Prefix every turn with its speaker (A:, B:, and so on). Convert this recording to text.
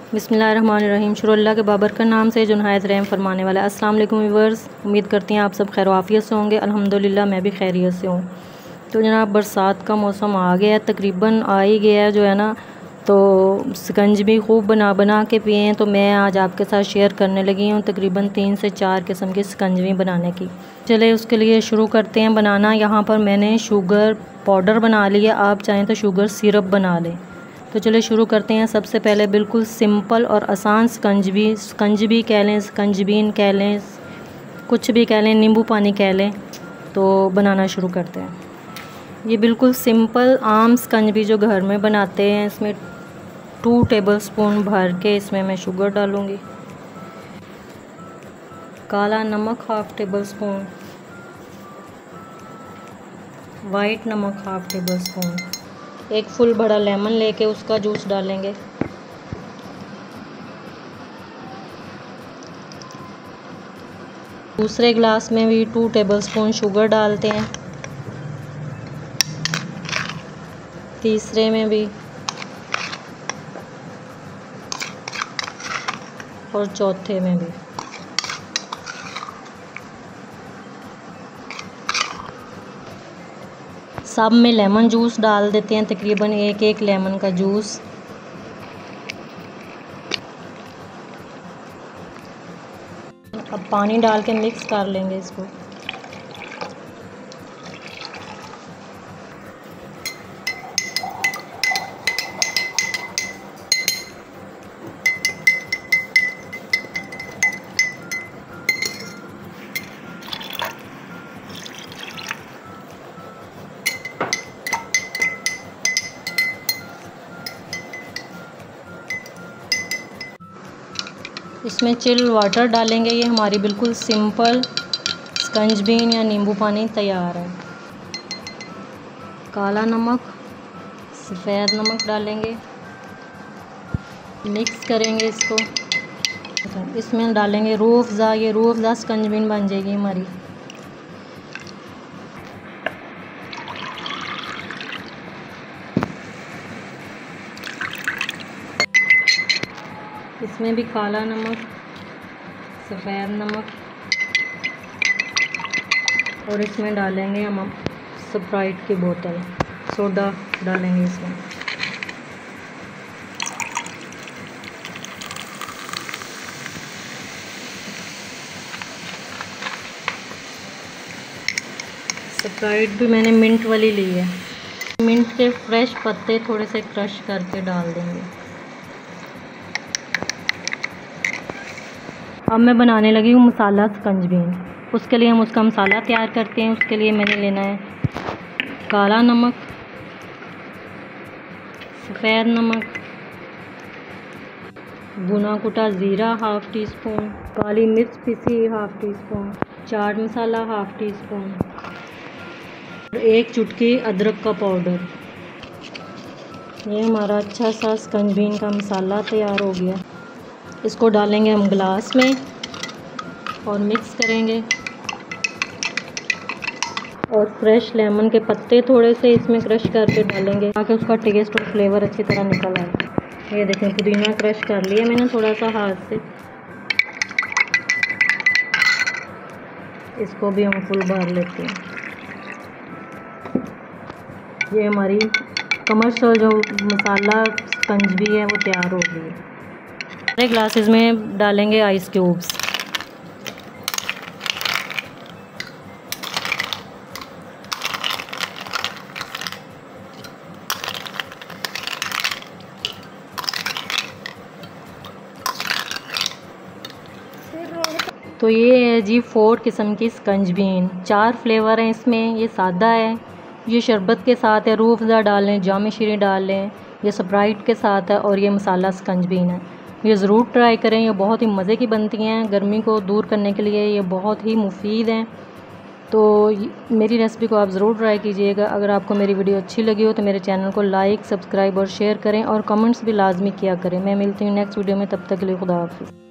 A: बिस्मिल्लाहिर्रहमानिर्रहीम। शुरू अल्लाह के बाबरकत नाम से जो नहायत रहम फरमाने वाला है। अस्सलाम वालेकुम व्यूअर्स, उम्मीद करती हैं आप सब खैर आफियत से होंगे। अल्हम्दुलिल्लाह मैं भी खैरियत से हूँ। तो जनाब बरसात का मौसम आ गया है, तकरीबन आ ही गया है जो है ना। तो शिकंजी खूब बना बना के पिए। तो मैं आज आपके साथ शेयर करने लगी हूँ तकरीबन 3 से 4 किस्म की शिकंजी बनाने की। चले उसके लिए शुरू करते हैं बनाना। यहाँ पर मैंने शुगर पाउडर बना लिया, आप चाहें तो शुगर सिरप बना लें। तो चले शुरू करते हैं। सबसे पहले बिल्कुल सिंपल और आसान शिकंजी कह लें, शिकंजीबीन कह लें, कुछ भी कह लें, नींबू पानी कह लें। तो बनाना शुरू करते हैं। ये बिल्कुल सिंपल आम शिकंजी जो घर में बनाते हैं। इसमें 2 टेबलस्पून भर के इसमें मैं शुगर डालूँगी। काला नमक 1/2 टेबलस्पून, वाइट नमक 1/2 टेबलस्पून, एक फुल बड़ा लेमन लेके उसका जूस डालेंगे। दूसरे ग्लास में भी 2 टेबलस्पून शुगर डालते हैं, तीसरे में भी और चौथे में भी। सब में लेमन जूस डाल देते हैं, तकरीबन एक लेमन का जूस। अब पानी डाल के मिक्स कर लेंगे इसको। इसमें चिल वाटर डालेंगे। ये हमारी बिल्कुल सिंपल शिकंजीबीन या नींबू पानी तैयार है। काला नमक, सफ़ेद नमक डालेंगे, मिक्स करेंगे इसको। इसमें डालेंगे रूह अफ़ज़ा। ये रूह अफ़ज़ा शिकंजीबीन बन जाएगी हमारी। इसमें भी काला नमक, सफ़ेद नमक और इसमें डालेंगे हम स्प्राइट की बोतल, सोडा डालेंगे इसमें। स्प्राइट भी मैंने मिंट वाली ली है। मिंट के फ्रेश पत्ते थोड़े से क्रश करके डाल देंगे। अब मैं बनाने लगी हूँ मसाला शिकंजीबीन। उसके लिए हम उसका मसाला तैयार करते हैं। उसके लिए मैंने लेना है काला नमक, सफ़ेद नमक, भुना कुटा ज़ीरा 1/2 टीस्पून, काली मिर्च पिसी 1/2 टीस्पून, चाट मसाला 1/2 टीस्पून, 1 चुटकी अदरक का पाउडर। ये हमारा अच्छा सा शिकंजीबीन का मसाला तैयार हो गया। इसको डालेंगे हम गिलास में और मिक्स करेंगे। और फ्रेश लेमन के पत्ते थोड़े से इसमें क्रश करके डालेंगे ताकि उसका टेस्ट और फ्लेवर अच्छी तरह निकल आए। ये देखें, पुदीना क्रश कर लिया मैंने थोड़ा सा हाथ से। इसको भी हम फुल भर लेते हैं। ये हमारी कमर्शियल जो मसाला शिकंजी है वो तैयार हो गई है। सारे ग्लासेस में डालेंगे आइस क्यूब्स। तो ये है जी 4 किस्म की शिकंजीबीन। 4 फ्लेवर हैं इसमें। ये सादा है, ये शरबत के साथ है, रूह अफ़ज़ा डाल लें, जाम शीरी डाल लें, ये स्प्राइट के साथ है, और ये मसाला शिकंजीबीन है। ये ज़रूर ट्राई करें, ये बहुत ही मज़े की बनती हैं। गर्मी को दूर करने के लिए ये बहुत ही मुफीद हैं। तो मेरी रेसिपी को आप ज़रूर ट्राई कीजिएगा। अगर आपको मेरी वीडियो अच्छी लगी हो तो मेरे चैनल को लाइक, सब्सक्राइब और शेयर करें और कमेंट्स भी लाजमी किया करें। मैं मिलती हूँ नेक्स्ट वीडियो में, तब तक के लिए खुदा हाफ़िज़।